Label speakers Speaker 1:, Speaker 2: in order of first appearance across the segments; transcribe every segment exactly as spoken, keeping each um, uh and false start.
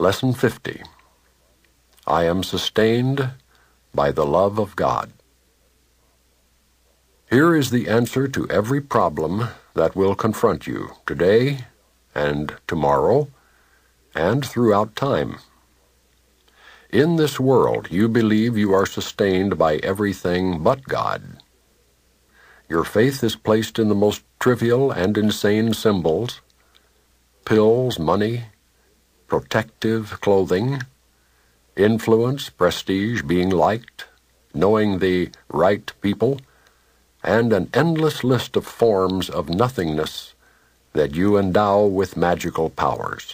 Speaker 1: Lesson fifty. I am sustained by the love of God. Here is the answer to every problem that will confront you today and tomorrow and throughout time. In this world, you believe you are sustained by everything but God. Your faith is placed in the most trivial and insane symbols: pills, money, protective clothing, influence, prestige, being liked, knowing the right people, and an endless list of forms of nothingness that you endow with magical powers.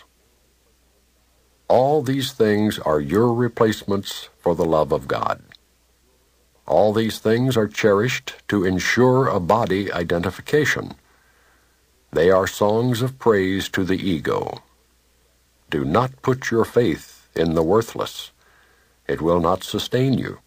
Speaker 1: All these things are your replacements for the love of God. All these things are cherished to ensure a body identification. They are songs of praise to the ego. Do not put your faith in the worthless. It will not sustain you.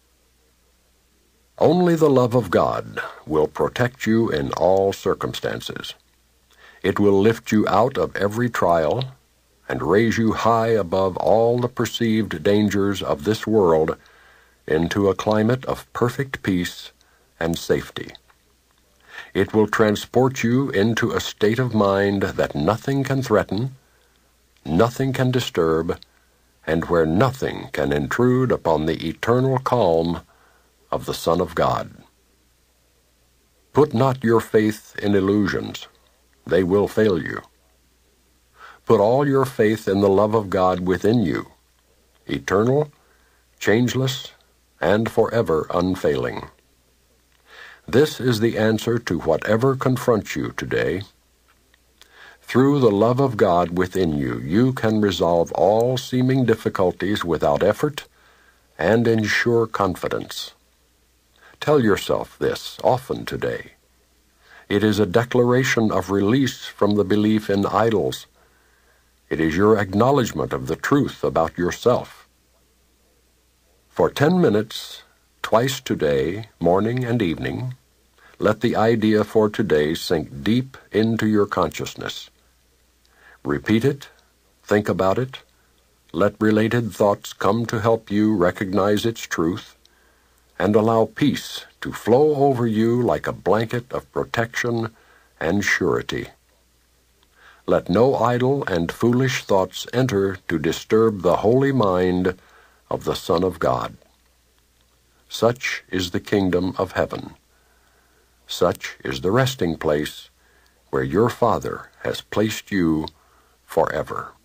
Speaker 1: Only the love of God will protect you in all circumstances. It will lift you out of every trial and raise you high above all the perceived dangers of this world into a climate of perfect peace and safety. It will transport you into a state of mind that nothing can threaten, nothing can disturb, and where nothing can intrude upon the eternal calm of the Son of God. Put not your faith in illusions. They will fail you. Put all your faith in the love of God within you, eternal, changeless, and forever unfailing. This is the answer to whatever confronts you today. Through the love of God within you, you can resolve all seeming difficulties without effort and in sure confidence. Tell yourself this often today. It is a declaration of release from the belief in idols. It is your acknowledgement of the truth about yourself. For ten minutes, twice today, morning and evening, let the idea for today sink deep into your consciousness. Repeat it, think about it, let related thoughts come to help you recognize its truth, and allow peace to flow over you like a blanket of protection and surety. Let no idle and foolish thoughts enter to disturb the holy mind of the Son of God. Such is the kingdom of heaven. Such is the resting place where your Father has placed you forever.